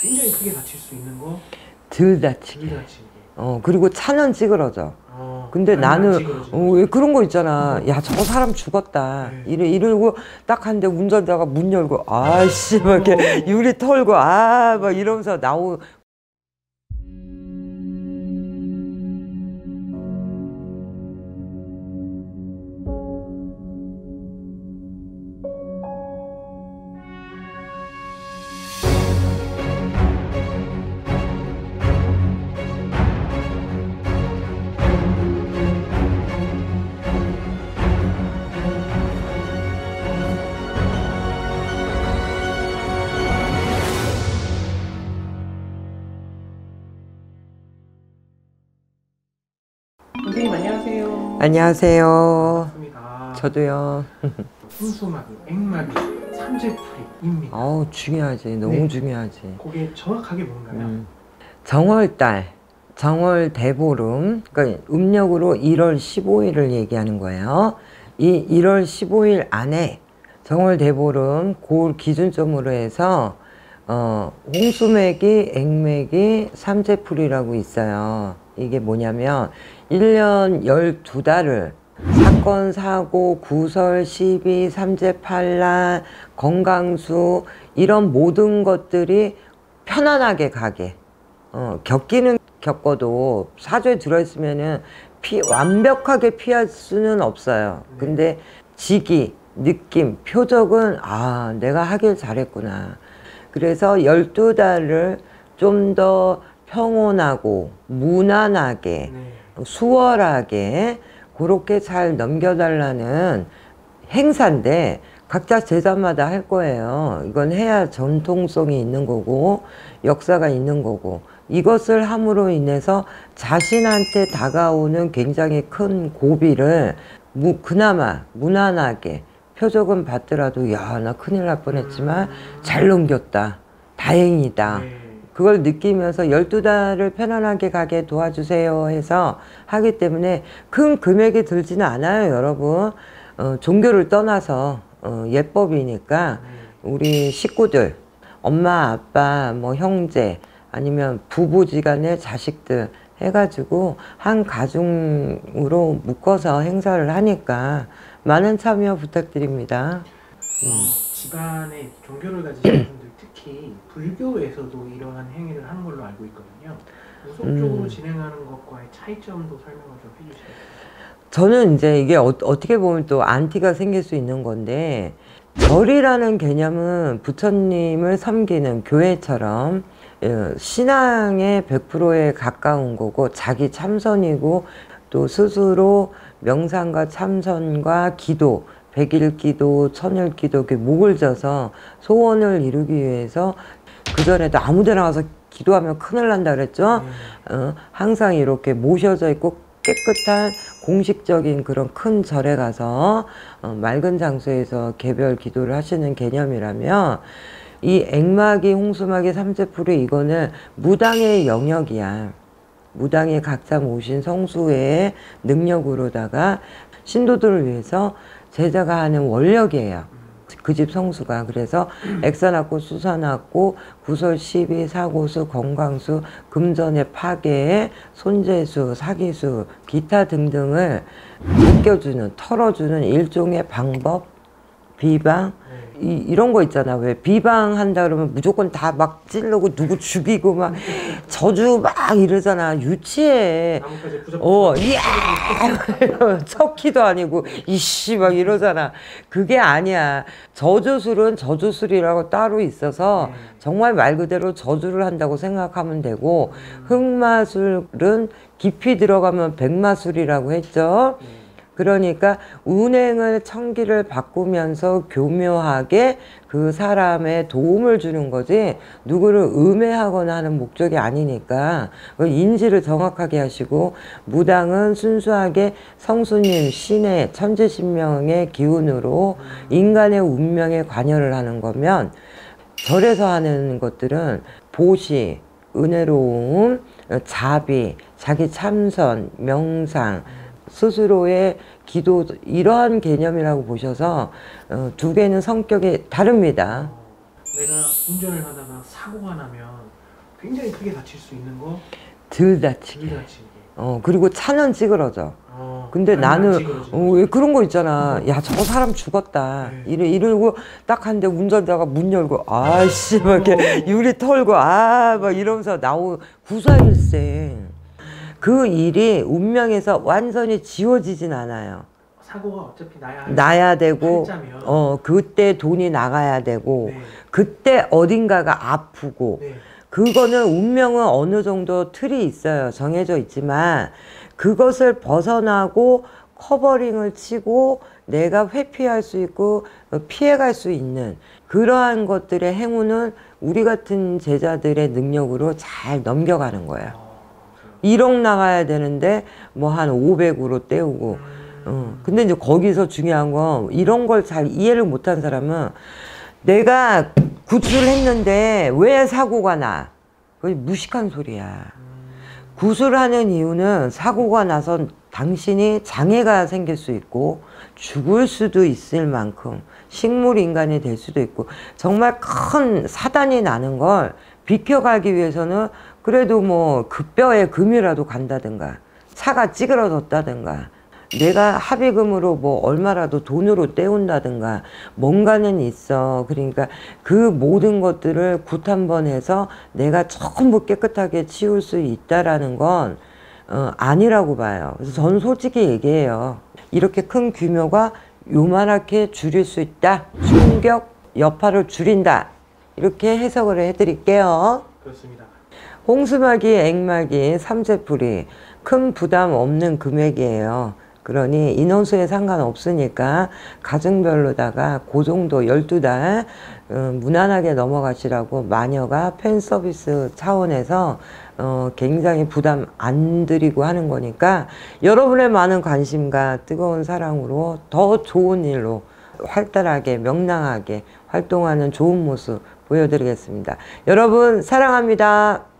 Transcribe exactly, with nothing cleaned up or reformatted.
굉장히 크게 다칠 수 있는 거? 덜 다치게. 덜 다치게. 어, 그리고 차는 찌그러져. 어, 근데 나는 어, 왜 그런 거 있잖아. 어. 야, 저거 사람 죽었다. 네. 이래 이러고 딱 하는데 운전자가 문 열고 아씨 막 이렇게 어. 유리 털고 아 막 이러면서 나오. 선생님 안녕하세요. 안녕하세요. 반갑습니다. 저도요. 홍수마비, 액마비, 삼재풀이입니다. 어우 중요하지. 너무 네. 중요하지. 그게 정확하게 뭔가요? 음. 정월달, 정월 대보름, 그러니까 음력으로 일월 십오일을 얘기하는 거예요. 이 일월 십오일 안에 정월 대보름 그걸 기준점으로 해서 어, 홍수매기, 액매기, 삼재풀이라고 있어요. 이게 뭐냐면 일 년 열두 달을 사건, 사고, 구설, 시비, 삼재팔란, 건강수 이런 모든 것들이 편안하게 가게 어, 겪기는 겪어도 사주에 들어있으면은 피, 완벽하게 피할 수는 없어요. 근데 지기, 느낌, 표적은 아 내가 하길 잘했구나. 그래서 열두 달을 좀 더 평온하고 무난하게 네. 수월하게 그렇게 잘 넘겨달라는 행사인데 각자 제자마다 할 거예요. 이건 해야 전통성이 있는 거고 역사가 있는 거고 이것을 함으로 인해서 자신한테 다가오는 굉장히 큰 고비를 무, 그나마 무난하게 표적은 받더라도 야, 나 큰일 날 뻔했지만 잘 넘겼다. 다행이다. 네. 그걸 느끼면서 열두 달을 편안하게 가게 도와주세요 해서 하기 때문에 큰 금액이 들지는 않아요, 여러분. 어, 종교를 떠나서 어, 예법이니까 우리 식구들, 엄마, 아빠, 뭐 형제, 아니면 부부지간의 자식들 해가지고 한 가족으로 묶어서 행사를 하니까 많은 참여 부탁드립니다. 어, 집안에 종교를 가지신 분들 특히 불교에서도 이러한 행위를 하는 걸로 알고 있거든요. 무속적으로 음. 진행하는 것과의 차이점도 설명을 좀 해주시겠어요? 저는 이제 이게 어, 어떻게 보면 또 안티가 생길 수 있는 건데 절이라는 개념은 부처님을 섬기는 교회처럼 신앙의 백 퍼센트에 가까운 거고 자기 참선이고 또 스스로 명상과 참선과 기도 백일 기도, 천일 기도 이렇게 목을 져서 소원을 이루기 위해서 그전에도 아무 데나 가서 기도하면 큰일 난다 그랬죠. 음. 어, 항상 이렇게 모셔져 있고 깨끗한 공식적인 그런 큰 절에 가서 어, 맑은 장소에서 개별 기도를 하시는 개념이라면 이 액마기, 홍수마기, 삼재풀이 이거는 무당의 영역이야. 무당이 각자 모신 성수의 능력으로다가 신도들을 위해서 제자가 하는 원력이에요. 그 집 성수가. 그래서 액사났고 수사났고 구설, 시비, 사고수, 건강수, 금전의 파괴, 손재수, 사기수, 기타 등등을 느껴주는, 털어주는 일종의 방법, 비방, 이, 이런 거 있잖아. 왜 비방한다 그러면 무조건 다 막 찌르고 누구 죽이고 막 저주 막 이러잖아. 유치해. 어, 이야! 척키도 아니고 이씨 막 이러잖아. 그게 아니야. 저주술은 저주술이라고 따로 있어서 정말 말 그대로 저주를 한다고 생각하면 되고 흑마술은 깊이 들어가면 백마술이라고 했죠. 그러니까 운행을 천기를 바꾸면서 교묘하게 그 사람의 도움을 주는 거지 누구를 음해하거나 하는 목적이 아니니까 인지를 정확하게 하시고 무당은 순수하게 성수님, 신의 천지신명의 기운으로 인간의 운명에 관여를 하는 거면 절에서 하는 것들은 보시, 은혜로움, 자비, 자기 참선, 명상 스스로의 기도 이러한 개념이라고 보셔서 어, 두 개는 성격이 다릅니다. 내가 운전을 하다가 사고가 나면 굉장히 크게 다칠 수 있는 거 덜 다치게. 덜 다치게. 어, 그리고 차는 찌그러져. 어, 근데 아니, 나는 안 찌그러지는 어, 왜 그런 거 있잖아. 야, 저거 사람 죽었다. 네. 이래 이러고 딱 하는데 운전자가 문 열고 아씨 막 이렇게 어. 유리 털고 아 막 이러면서 나오 구사일생. 그 일이 운명에서 완전히 지워지진 않아요. 사고가 어차피 나야 할 나야 되고 팔자면. 어 그때 돈이 나가야 되고 네. 그때 어딘가가 아프고 네. 그거는 운명은 어느 정도 틀이 있어요. 정해져 있지만 그것을 벗어나고 커버링을 치고 내가 회피할 수 있고 피해갈 수 있는 그러한 것들의 행운은 우리 같은 제자들의 능력으로 잘 넘겨가는 거예요. 어, 그래요. 일억 나가야 되는데 뭐 한 오백으로 때우고 음. 어. 근데 이제 거기서 중요한 건 이런 걸 잘 이해를 못한 사람은 내가 구출을 했는데 왜 사고가 나? 그게 무식한 소리야. 구술하는 이유는 사고가 나서 당신이 장애가 생길 수 있고 죽을 수도 있을 만큼 식물 인간이 될 수도 있고 정말 큰 사단이 나는 걸 비켜가기 위해서는 그래도 뭐 급뼈에 금이라도 간다든가 차가 찌그러졌다든가 내가 합의금으로 뭐 얼마라도 돈으로 때운다든가 뭔가는 있어. 그러니까 그 모든 것들을 굿 한번 해서 내가 전부 깨끗하게 치울 수 있다라는 건 어, 아니라고 봐요. 그래서 저는 솔직히 얘기해요. 이렇게 큰 규모가 요만하게 줄일 수 있다. 충격 여파를 줄인다. 이렇게 해석을 해드릴게요. 그렇습니다. 홍수막이, 액막이, 삼재풀이 큰 부담 없는 금액이에요. 그러니 인원수에 상관없으니까 가정별로다가 그 정도 열두 달 어, 무난하게 넘어가시라고 마녀가 팬 서비스 차원에서 어, 굉장히 부담 안 드리고 하는 거니까 여러분의 많은 관심과 뜨거운 사랑으로 더 좋은 일로 활달하게 명랑하게 활동하는 좋은 모습 보여드리겠습니다. 여러분 사랑합니다.